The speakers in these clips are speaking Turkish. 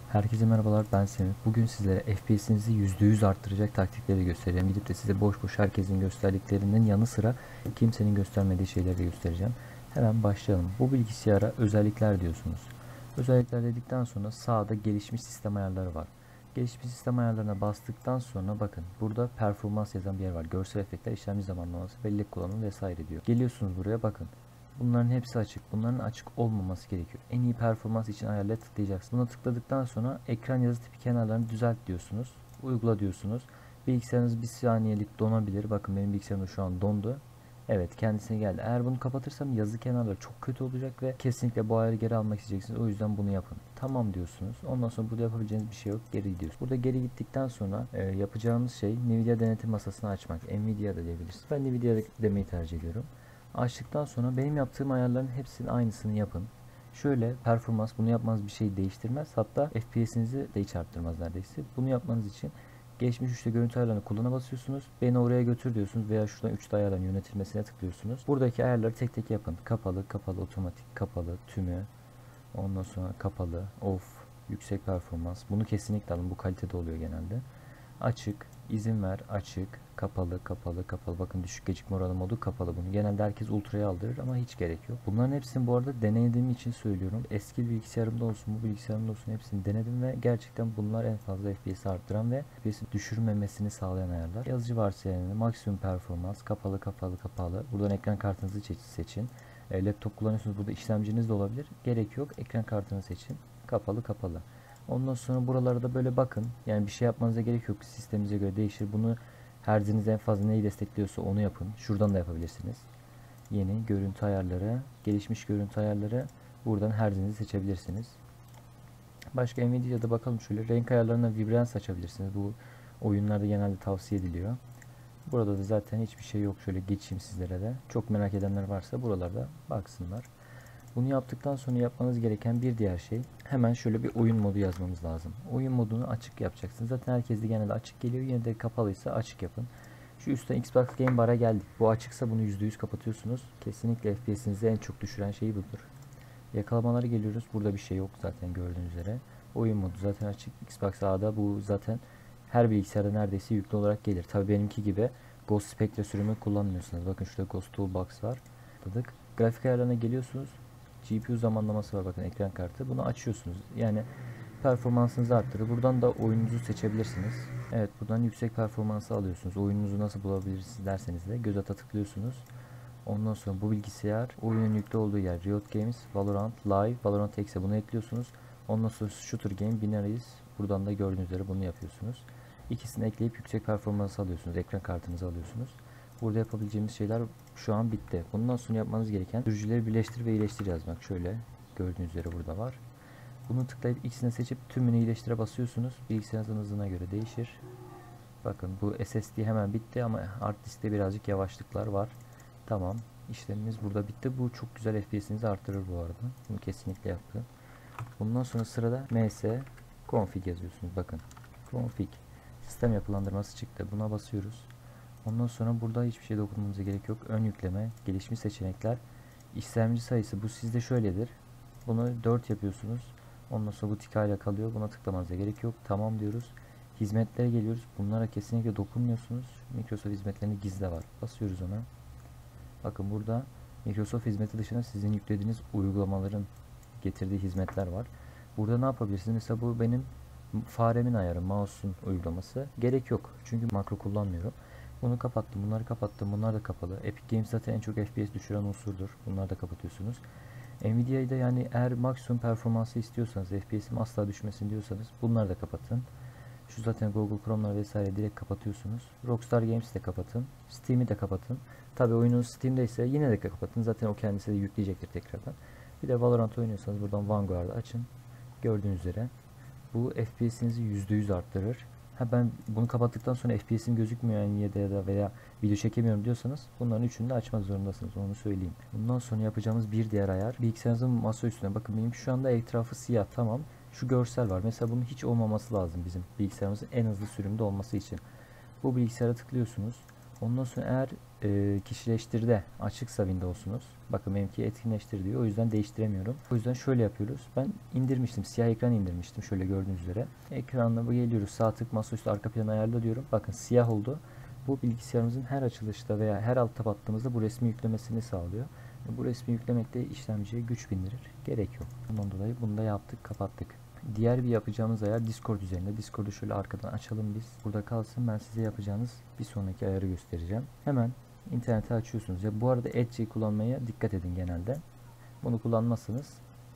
Herkese merhabalar, ben Semih. Bugün sizlere FPS'inizi %100 arttıracak taktikleri göstereceğim. Gidip de size boş boş herkesin gösterdiklerinin yanı sıra kimsenin göstermediği şeyleri de göstereceğim. Hemen başlayalım. Bu bilgisayara özellikler diyorsunuz. Özellikler dedikten sonra sağda gelişmiş sistem ayarları var. Gelişmiş sistem ayarlarına bastıktan sonra bakın burada performans yazan bir yer var. Görsel efektler, işlemci zamanlaması, bellek kullanımı vesaire diyor. Geliyorsunuz buraya, bakın. Bunların hepsi açık. Bunların açık olmaması gerekiyor. En iyi performans için ayarlara tıklayacaksınız. Buna tıkladıktan sonra ekran yazı tipi kenarlarını düzelt diyorsunuz. Uygula diyorsunuz. Bilgisayarınız bir saniyelik donabilir. Bakın benim bilgisayarım da şu an dondu. Evet, kendisine geldi. Eğer bunu kapatırsam yazı kenarları çok kötü olacak ve kesinlikle bu ayarı geri almak isteyeceksiniz. O yüzden bunu yapın. Tamam diyorsunuz. Ondan sonra burada yapabileceğiniz bir şey yok. Geri gidiyorsunuz. Burada geri gittikten sonra yapacağımız şey Nvidia denetim masasını açmak. Nvidia da diyebilirsiniz. Ben Nvidia demeyi tercih ediyorum. Açtıktan sonra benim yaptığım ayarların hepsinin aynısını yapın. Şöyle performans, bunu yapmanız bir şey değiştirmez. Hatta FPS'inizi de hiç arttırmaz neredeyse. Bunu yapmanız için geçmiş 3'te görüntü ayarlarını kullanına basıyorsunuz. Beni oraya götür diyorsunuz veya şuradan 3'te ayarların yönetilmesine tıklıyorsunuz. Buradaki ayarları tek tek yapın. Kapalı, kapalı, otomatik, kapalı, tümü, ondan sonra kapalı, off, yüksek performans. Bunu kesinlikle alın. Bu kalitede oluyor genelde. Açık, izin ver, açık, kapalı, kapalı, kapalı. Bakın düşük gecikme oranı modu kapalı. Bunu genelde herkes ultra'ya aldırır ama hiç gerek yok. Bunların hepsini bu arada denediğim için söylüyorum. Eski bilgisayarımda olsun, bu bilgisayarımda olsun hepsini denedim ve gerçekten bunlar en fazla FPS'i arttıran ve FPS'i düşürmemesini sağlayan ayarlar. Yazıcı varsayımı, maksimum performans, kapalı, kapalı, kapalı. Buradan ekran kartınızı seçin. Laptop kullanıyorsunuz. Burada işlemciniz de olabilir. Gerek yok. Ekran kartını seçin. Kapalı, kapalı. Ondan sonra buralarda böyle bakın. Yani bir şey yapmanıza gerek yok. Sisteminize göre değişir. Bunu herziniz en fazla neyi destekliyorsa onu yapın. Şuradan da yapabilirsiniz. Yeni görüntü ayarları, gelişmiş görüntü ayarları. Buradan herzinizi seçebilirsiniz. Başka Nvidia'da bakalım şöyle. Renk ayarlarına vibrans açabilirsiniz. Bu oyunlarda genelde tavsiye ediliyor. Burada da zaten hiçbir şey yok. Şöyle geçeyim sizlere de. Çok merak edenler varsa buralarda baksınlar. Bunu yaptıktan sonra yapmanız gereken bir diğer şey, hemen şöyle bir oyun modu yazmamız lazım. Oyun modunu açık yapacaksınız. Zaten herkes de genelde açık geliyor. Yine de kapalıysa açık yapın. Şu üstten Xbox Game Bar'a geldik. Bu açıksa bunu %100 kapatıyorsunuz. Kesinlikle FPS'inizi en çok düşüren şey budur. Yakalamaları geliyoruz. Burada bir şey yok zaten gördüğünüz üzere. Oyun modu zaten açık. Xbox A'da bu zaten her bilgisayarda neredeyse yüklü olarak gelir. Tabi benimki gibi Ghost Spectre sürümü kullanmıyorsunuz. Bakın şurada Ghost Toolbox var. Tıkladık. Grafik ayarlarına geliyorsunuz. GPU zamanlaması var, bakın ekran kartı. Bunu açıyorsunuz. Yani performansınızı arttırır. Buradan da oyununuzu seçebilirsiniz. Evet, buradan yüksek performansı alıyorsunuz. Oyununuzu nasıl bulabilirsiniz derseniz de göz ata tıklıyorsunuz. Ondan sonra bu bilgisayar oyunun yüklü olduğu yer Riot Games, Valorant, Live, Valorant Exe bunu ekliyorsunuz. Ondan sonra Shooter Game, Binaries. Buradan da gördüğünüz üzere bunu yapıyorsunuz. İkisini ekleyip yüksek performans alıyorsunuz. Ekran kartınızı alıyorsunuz. Burada yapabileceğimiz şeyler şu an bitti. Bundan sonra yapmanız gereken sürücüleri birleştir ve iyileştir yazmak. Şöyle gördüğünüz üzere burada var. Bunu tıklayıp ikisini seçip tümünü iyileştire basıyorsunuz. Bilgisayarınızın hızına göre değişir. Bakın bu SSD hemen bitti ama hard diskte birazcık yavaşlıklar var. Tamam. İşlemimiz burada bitti. Bu çok güzel FPS'inizi artırır bu arada. Bunu kesinlikle yaptı. Bundan sonra sırada ms config yazıyorsunuz. Bakın. Config. Sistem yapılandırması çıktı. Buna basıyoruz. Ondan sonra burada hiçbir şey dokunmamıza gerek yok. Ön yükleme, gelişmiş seçenekler, işlemci sayısı bu sizde şöyledir. Bunu 4 yapıyorsunuz. Ondan sonra bu tikayla kalıyor. Buna tıklamanıza gerek yok. Tamam diyoruz. Hizmetlere geliyoruz. Bunlara kesinlikle dokunmuyorsunuz. Microsoft hizmetlerini gizle var. Basıyoruz ona. Bakın burada Microsoft hizmeti dışında sizin yüklediğiniz uygulamaların getirdiği hizmetler var. Burada ne yapabilirsiniz? Mesela bu benim faremin ayarı, mouse'un uygulaması. Gerek yok. Çünkü makro kullanmıyorum. Bunu kapattım. Bunları kapattım. Bunlar da kapalı. Epic Games zaten en çok FPS düşüren unsurdur. Bunları da kapatıyorsunuz. Nvidia'yı da yani eğer maksimum performansı istiyorsanız, FPS'im asla düşmesin diyorsanız bunları da kapatın. Şu zaten Google Chrome'lar vesaire direkt kapatıyorsunuz. Rockstar Games'i de kapatın. Steam'i de kapatın. Tabi oyunun Steam'deyse yine de kapatın. Zaten o kendisi de yükleyecektir tekrardan. Bir de Valorant oynuyorsanız buradan Vanguard'ı açın. Gördüğünüz üzere bu FPS'inizi %100 arttırır. Ha, ben bunu kapattıktan sonra FPS'im gözükmüyor yani ya da veya video çekemiyorum diyorsanız bunların üçünü de açmak zorundasınız, onu söyleyeyim. Bundan sonra yapacağımız bir diğer ayar bilgisayarınızın masa üstüne. Bakın benim şu anda etrafı siyah, tamam. Şu görsel var. Mesela bunun hiç olmaması lazım bizim bilgisayarımızın en hızlı sürümde olması için. Bu bilgisayara tıklıyorsunuz. Ondan sonra eğer kişileştirde açıksa Windows'unuz, bakın benimki etkinleştir diyor. O yüzden değiştiremiyorum. O yüzden şöyle yapıyoruz. Ben indirmiştim. Siyah ekran indirmiştim. Şöyle gördüğünüz üzere. Ekranla bu geliyoruz. Sağ tık masaüstü arka planı ayarla diyorum. Bakın siyah oldu. Bu bilgisayarımızın her açılışta veya her alt tab attığımızda bu resmi yüklemesini sağlıyor. Bu resmi yüklemekte işlemciye güç bindirir. Gerek yok. Bundan dolayı bunu da yaptık, kapattık. Diğer bir yapacağımız ayar Discord üzerinde. Discord'u şöyle arkadan açalım biz. Burada kalsın. Ben size yapacağınız bir sonraki ayarı göstereceğim. Hemen interneti açıyorsunuz. Ya bu arada Edge'i kullanmaya dikkat edin genelde. Bunu kullanmazsanız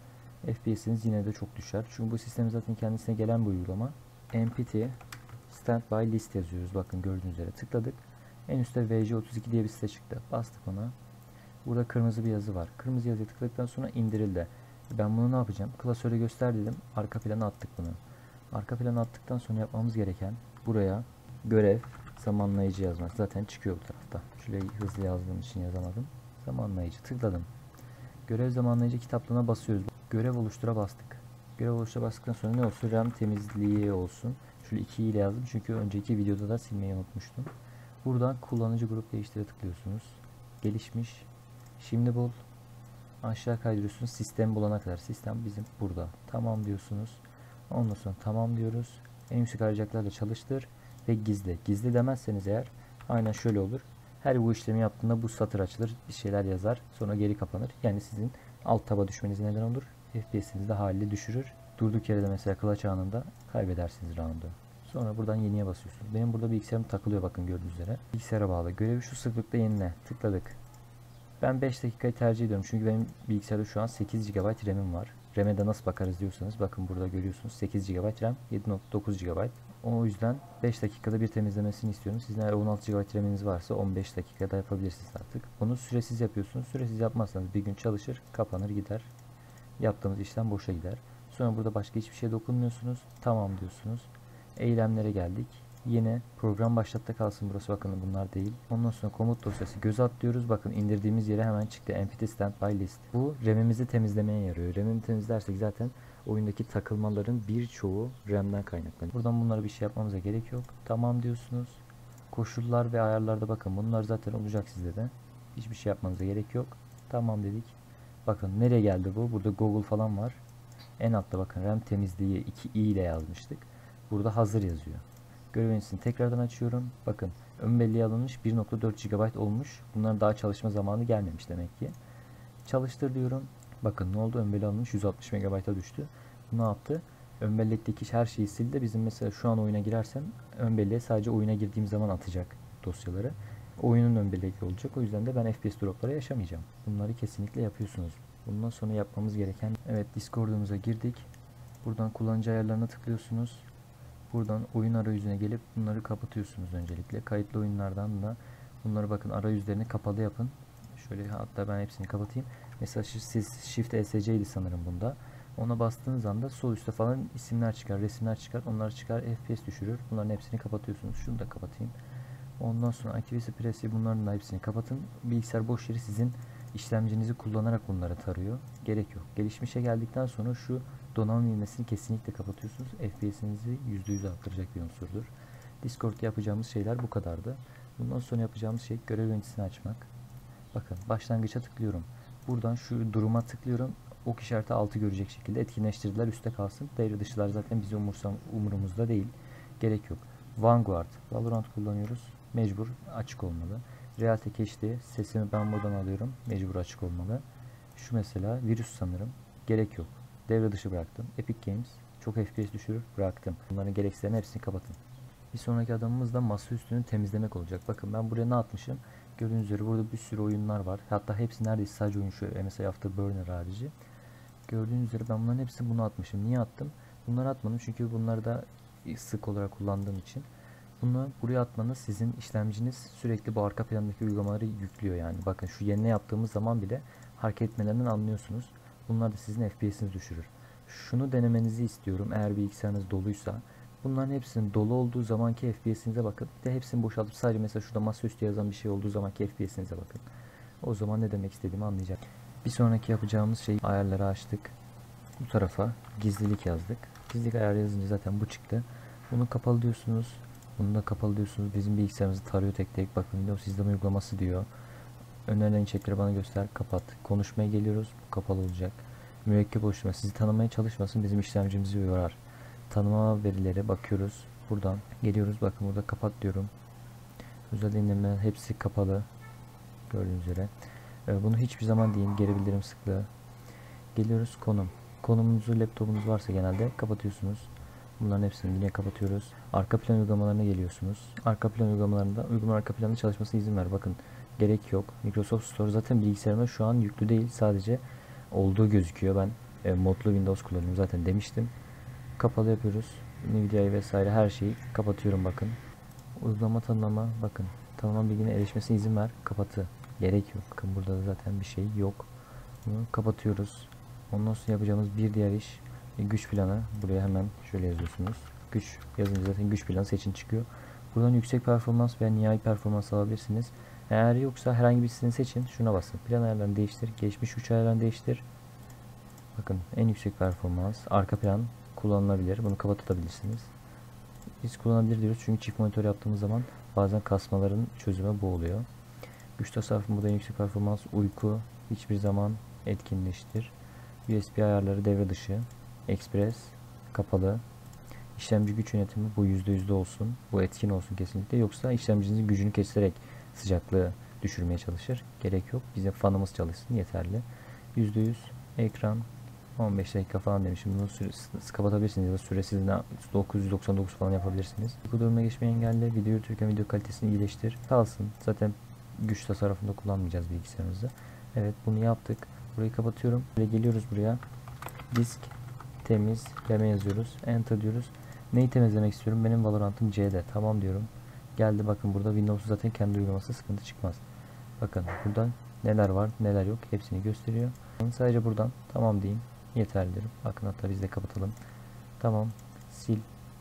FPS'iniz yine de çok düşer. Çünkü bu sistem zaten kendisine gelen bir uygulama. Empty Standby List yazıyoruz. Bakın gördüğünüz üzere tıkladık. En üstte VJ32 diye bir site çıktı. Bastık ona. Burada kırmızı bir yazı var. Kırmızı yazıya tıkladıktan sonra indirildi. Ben bunu ne yapacağım? Klasöre göster dedim. Arka plana attık bunu. Arka plana attıktan sonra yapmamız gereken buraya görev zamanlayıcı yazmak. Zaten çıkıyor bu tarafta. Şurayı hızlı yazdığım için yazamadım. Zamanlayıcı tıkladım. Görev zamanlayıcı kitaplığına basıyoruz. Görev oluştura bastık. Görev oluştura bastıktan sonra ne olsun? RAM temizliği olsun. Şöyle 2 ile yazdım çünkü önceki videoda da silmeyi unutmuştum. Buradan kullanıcı grup değiştire tıklıyorsunuz. Gelişmiş. Şimdi bul. Aşağı kaydırıyorsunuz. Sistem bulana kadar. Sistem bizim burada. Tamam diyorsunuz. Ondan sonra tamam diyoruz. En yüksek arayacaklarla çalıştır. Ve gizli. Gizli demezseniz eğer aynen şöyle olur. Her bu işlemi yaptığında bu satır açılır. Bir şeyler yazar. Sonra geri kapanır. Yani sizin alt taba düşmenize neden olur. FPS'inizi de haliyle düşürür. Durduk yere de mesela clutch anında kaybedersiniz round'u. Sonra buradan yeniye basıyorsunuz. Benim burada bilgisayarım takılıyor bakın gördüğünüz üzere. Bilgisayara bağlı. Görevi şu sıklıkta yenile. Tıkladık. Ben 5 dakikayı tercih ediyorum. Çünkü benim bilgisayarda şu an 8 GB RAM'im var. RAM'e de nasıl bakarız diyorsanız bakın burada görüyorsunuz. 8 GB RAM, 7.9 GB. O yüzden 5 dakikada bir temizlemesini istiyorum. Sizin eğer 16 GB RAM'iniz varsa 15 dakikada yapabilirsiniz artık. Bunu süresiz yapıyorsunuz. Süresiz yapmazsanız bir gün çalışır, kapanır gider. Yaptığımız işlem boşa gider. Sonra burada başka hiçbir şeye dokunmuyorsunuz. Tamam diyorsunuz. Eylemlere geldik. Yine program başlatta kalsın burası, bakın bunlar değil. Ondan sonra komut dosyası göz atlıyoruz. Bakın indirdiğimiz yere hemen çıktı. Empty Standby List. Bu RAM'imizi temizlemeye yarıyor. RAM'ini temizlersek zaten oyundaki takılmaların birçoğu RAM'den kaynaklanıyor. Buradan bunlara bir şey yapmamıza gerek yok. Tamam diyorsunuz. Koşullar ve ayarlarda bakın bunlar zaten olacak sizde de. Hiçbir şey yapmanıza gerek yok. Tamam dedik. Bakın nereye geldi bu? Burada Google falan var. En altta bakın RAM temizliği 2i ile yazmıştık. Burada hazır yazıyor. Görev yöneticisini tekrardan açıyorum. Bakın ön belleğe alınmış 1.4 GB olmuş. Bunların daha çalışma zamanı gelmemiş demek ki. Çalıştır diyorum. Bakın ne oldu? Ön belleğe alınmış 160 MB'a düştü. Bu ne yaptı? Ön bellekteki her şeyi sildi. Bizim mesela şu an oyuna girersem ön belleğe sadece oyuna girdiğim zaman atacak dosyaları. Oyunun ön belleği olacak. O yüzden de ben FPS dropları yaşamayacağım. Bunları kesinlikle yapıyorsunuz. Bundan sonra yapmamız gereken, evet, Discord'umuza girdik. Buradan kullanıcı ayarlarına tıklıyorsunuz. Buradan oyun arayüzüne gelip bunları kapatıyorsunuz öncelikle. Kayıtlı oyunlardan da bunları bakın arayüzlerini kapalı yapın. Şöyle hatta ben hepsini kapatayım. Mesela siz Shift ESC idi sanırım bunda. Ona bastığınız anda sol üstte falan isimler çıkar, resimler çıkar. Onlar çıkar, FPS düşürür. Bunların hepsini kapatıyorsunuz. Şunu da kapatayım. Ondan sonra Activity Press'i, bunların da hepsini kapatın. Bilgisayar boş yeri sizin işlemcinizi kullanarak bunları tarıyor. Gerek yok. Gelişmişe geldikten sonra şu donanım ilmesini kesinlikle kapatıyorsunuz. FPS'inizi %100 arttıracak bir unsurdur. Discord'da yapacağımız şeyler bu kadardı. Bundan sonra yapacağımız şey görev yöneticisini açmak. Bakın başlangıça tıklıyorum. Buradan şu duruma tıklıyorum. Ok işareti altı görecek şekilde etkinleştirdiler, üstte kalsın. Devre dışılar zaten bizi umurumuzda değil. Gerek yok. Vanguard, Valorant kullanıyoruz. Mecbur açık olmalı. Realtek HD, sesimi ben buradan alıyorum. Mecbur açık olmalı. Şu mesela virüs sanırım. Gerek yok. Devre dışı bıraktım. Epic Games çok FPS düşürür, bıraktım. Bunların gereksizlerini hepsini kapatın. Bir sonraki adımımız da masaüstünü temizlemek olacak. Bakın ben buraya ne atmışım? Gördüğünüz üzere burada bir sürü oyunlar var. Hatta hepsi neredeyse sadece oyun, şu MSI Afterburner harici. Gördüğünüz üzere ben bunların hepsini bunu atmışım. Niye attım? Bunları atmadım çünkü bunları da sık olarak kullandığım için. Bunu buraya atmanız, sizin işlemciniz sürekli bu arka plandaki uygulamaları yüklüyor yani. Bakın şu yenile yaptığımız zaman bile hareket etmelerinden anlıyorsunuz. Bunlar da sizin FPS'inizi düşürür. Şunu denemenizi istiyorum eğer bilgisayarınız doluysa. Bunların hepsinin dolu olduğu zamanki FPS'inize bakın. Bir de hepsini boşaltıp sadece mesela şurada masaüstü yazan bir şey olduğu zamanki FPS'inize bakın. O zaman ne demek istediğimi anlayacak. Bir sonraki yapacağımız şey, ayarları açtık. Bu tarafa gizlilik yazdık. Gizlilik ayarı yazınca zaten bu çıktı. Bunu kapalı diyorsunuz. Bunu da kapalı diyorsunuz. Bizim bilgisayarımızı tarıyor tek tek. Bakın Windows izleme uygulaması diyor. Önerilen içerikleri bana göster. Kapat. Konuşmaya geliyoruz. Bu kapalı olacak. Mürekkep oluşturma. Sizi tanımaya çalışmasın. Bizim işlemcimizi yorar. Tanıma verileri bakıyoruz. Buradan geliyoruz. Bakın burada kapat diyorum. Özel indirme hepsi kapalı. Gördüğünüz üzere. Bunu hiçbir zaman değil. Geri bildirim sıklığı. Geliyoruz konum. Konumunuzu laptopunuz varsa genelde kapatıyorsunuz. Bunların hepsini yine kapatıyoruz. Arka plan uygulamalarına geliyorsunuz. Arka plan uygulamalarında uygulama arka planında çalışmasına izin ver. Bakın gerek yok. Microsoft Store zaten bilgisayarıma şu an yüklü değil. Sadece olduğu gözüküyor. Ben modlu Windows kullanıyorum zaten demiştim. Kapalı yapıyoruz. Nvidia'yı vesaire her şeyi kapatıyorum bakın. Uygulama tanımlama bakın. Tanımlama bilgine erişmesine izin ver. Kapatı. Gerek yok. Bakın burada da zaten bir şey yok. Bunu kapatıyoruz. Ondan sonra yapacağımız bir diğer iş güç planı. Buraya hemen şöyle yazıyorsunuz. Güç yazınca zaten güç planı seçin çıkıyor. Buradan yüksek performans veya nihai performans alabilirsiniz. Eğer yoksa herhangi birisini seçin. Şuna basın. Plan ayarlarını değiştir. Geçmiş güç ayarlarını değiştir. Bakın en yüksek performans. Arka plan kullanılabilir. Bunu kapatabilirsiniz. Biz kullanabilir diyoruz. Çünkü çift monitör yaptığımız zaman bazen kasmaların çözümü bu oluyor. Güç tasarrufu burada en yüksek performans. Uyku hiçbir zaman etkinleştir. USB ayarları devre dışı. Express kapalı. İşlemci güç yönetimi bu %100 olsun. Bu etkin olsun kesinlikle. Yoksa işlemcinizin gücünü keserek sıcaklığı düşürmeye çalışır. Gerek yok. Bize fanımız çalışsın yeterli. %100 ekran 15 dakika falan demişim. Bunu kapatabilirsiniz ya da süresiz 999 falan yapabilirsiniz. Bu duruma geçmeyi engelle. Video yürütürken video kalitesini iyileştir. Kalsın. Zaten güç tasarrufunda kullanmayacağız bilgisayarımızı. Evet bunu yaptık. Burayı kapatıyorum. Böyle geliyoruz buraya. Disk temizleme yazıyoruz. Enter diyoruz. Neyi temizlemek istiyorum? Benim Valorant'ım C'de. Tamam diyorum. Geldi bakın burada Windows'un zaten kendi uygulaması sıkıntı çıkmaz. Bakın buradan neler var neler yok hepsini gösteriyor. Sadece buradan tamam diyeyim. Yeterlidir. Bakın hatta biz de kapatalım. Tamam. Sil.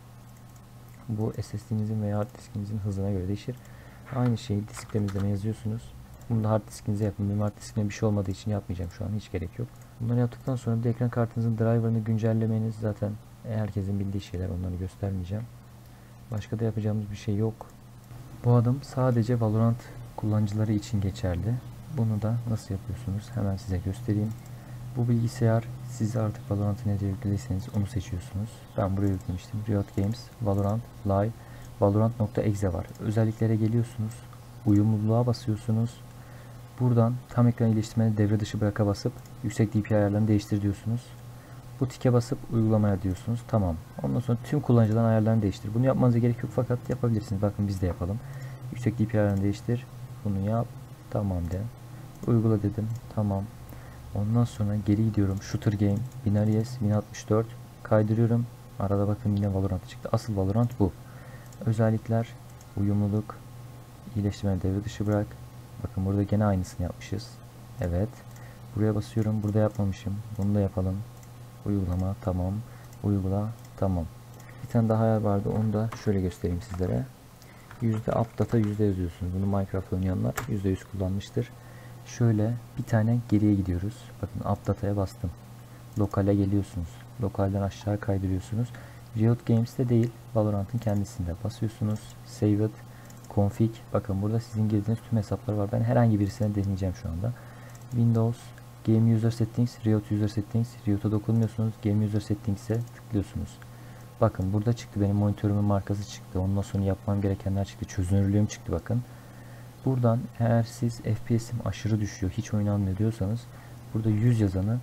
Bu SSD'nizin veya hard diskinizin hızına göre değişir. Aynı şeyi disk temizleme yazıyorsunuz. Bunu da hard diskinize yapın. Benim hard diskine bir şey olmadığı için yapmayacağım şu an. Hiç gerek yok. Bunları yaptıktan sonra bir de ekran kartınızın driver'ını güncellemeniz zaten herkesin bildiği şeyler. Onları göstermeyeceğim. Başka da yapacağımız bir şey yok. Bu adım sadece Valorant kullanıcıları için geçerli. Bunu da nasıl yapıyorsunuz? Hemen size göstereyim. Bu bilgisayar siz artık Valorant'ı nereye yüklediyseniz onu seçiyorsunuz. Ben buraya yüklemiştim. Riot Games, Valorant, Live, Valorant.exe var. Özelliklere geliyorsunuz. Uyumluluğa basıyorsunuz. Buradan tam ekran iyileştirmeni devre dışı bıraka basıp yüksek DPI ayarlarını değiştir diyorsunuz. Bu tike basıp uygulamaya diyorsunuz. Tamam. Ondan sonra tüm kullanıcıların ayarlarını değiştir. Bunu yapmanıza gerek yok fakat yapabilirsiniz. Bakın biz de yapalım. Yüksek DPI ayarlarını değiştir. Bunu yap. Tamam de. Uygula dedim. Tamam. Ondan sonra geri gidiyorum. Shooter Game, Binaries, 1064 kaydırıyorum. Arada bakın yine Valorant çıktı. Asıl Valorant bu. Özellikler, uyumluluk, iyileştirme devre dışı bırak. Bakın burada gene aynısını yapmışız. Evet. Buraya basıyorum. Burada yapmamışım. Bunu da yapalım. Uygulama tamam. Uygula tamam. Bir tane daha ayar vardı. Onu da şöyle göstereyim sizlere. %updata yüzde yazıyorsunuz. Bunu Minecraft oynayanlar %100 kullanmıştır. Şöyle bir tane geriye gidiyoruz. Bakın updata'ya bastım. Lokale geliyorsunuz. Lokalden aşağı kaydırıyorsunuz. Riot Games'te değil, Valorant'ın kendisinde basıyorsunuz. Save it, config. Bakın burada sizin girdiğiniz tüm hesaplar var. Ben herhangi birisine deneyeceğim şu anda. Windows, Game User Settings, Riot User Settings. Riot'a dokunmuyorsunuz. Game User Settings'e tıklıyorsunuz. Bakın burada çıktı. Benim monitörümün markası çıktı. Ondan sonra yapmam gerekenler çıktı. Çözünürlüğüm çıktı bakın. Buradan eğer siz FPS'im aşırı düşüyor, hiç oynanmıyor diyorsanız burada 100 yazanı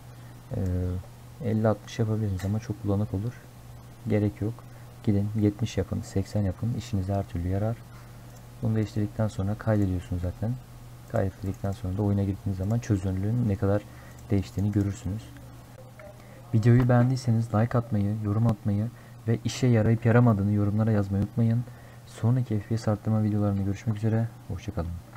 50-60 yapabilirsiniz ama çok bulanık olur. Gerek yok. Gidin 70 yapın, 80 yapın. İşinize her türlü yarar. Bunu değiştirdikten sonra kaydediyorsunuz zaten. Kaydettikten sonra da oyuna girdiğiniz zaman çözünürlüğün ne kadar değiştiğini görürsünüz. Videoyu beğendiyseniz like atmayı, yorum atmayı ve işe yarayıp yaramadığını yorumlara yazmayı unutmayın. Sonraki FPS arttırma videolarında görüşmek üzere. Hoşçakalın.